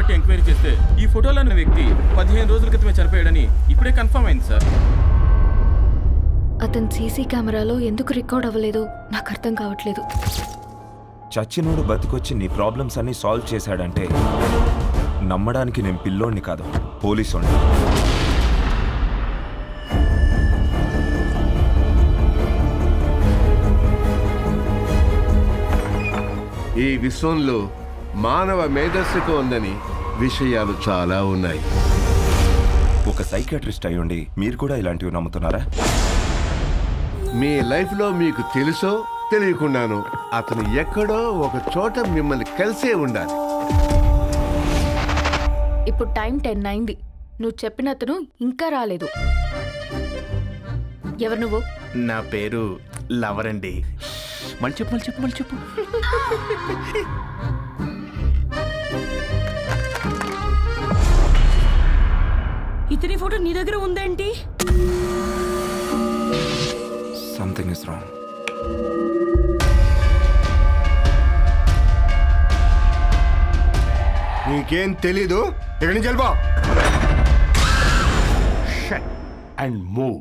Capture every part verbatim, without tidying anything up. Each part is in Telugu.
బట్టి ఎంక్వైరీ చేస్తే ఈ ఫోటోలో ఉన్న వ్యక్తి పదిహేను రోజుల క్రితమే చనిపోయాడని ఇప్పుడే కన్ఫర్మ్ అయింది సార్. అతను సీసీ కెమెరాలో ఎందుకు రికార్డ్ అవ్వలేదు నాకు అర్థం కావట్లేదు. చచ్చినోడు బతికొచ్చి నీ ప్రాబ్లమ్స్ అన్ని సాల్వ్ చేశాడంటే నమ్మడానికి నేను పిల్లోడిని కాదు, పోలీసోడిని. ఈ విశ్వంలో మానవ మేధస్సుకు ఉందని విషయాలు చాలా ఉన్నాయి. ఒక సైకాట్రిస్ట్ అయ్యుండి మీరు కూడా ఇలాంటివి నమ్ముతున్నారా? మీ లైఫ్లో మీకు తెలుసో తెలియకుండాను అతను ఎక్కడో ఒక చోట మిమ్మల్ని కలిసే ఉండాలి. ఇప్పుడు టైం టెన్ అయింది. నువ్వు చెప్పిన అతను ఇంకా రాలేదు. ఎవరు నువ్వు? నా పేరు లవర్ అండి. మళ్ళీ చెప్పు మళ్ళీ చెప్పు మళ్ళీ చెప్పు ఇతని ఫోటో నీ దగ్గర ఉందేంటి? Something is wrong. నీకేం తెలీదు, ఇక్కడి నుంచి వెళ్ళిపో. Shut and move.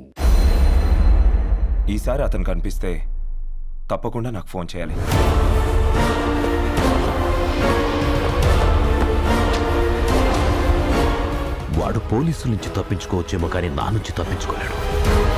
ఈసారి అతను కనిపిస్తే తప్పకుండా నాకు ఫోన్ చేయాలి. వాడు పోలీసుల నుంచి తప్పించుకోవచ్చేమో కానీ నా నుంచి తప్పించుకోలేడు.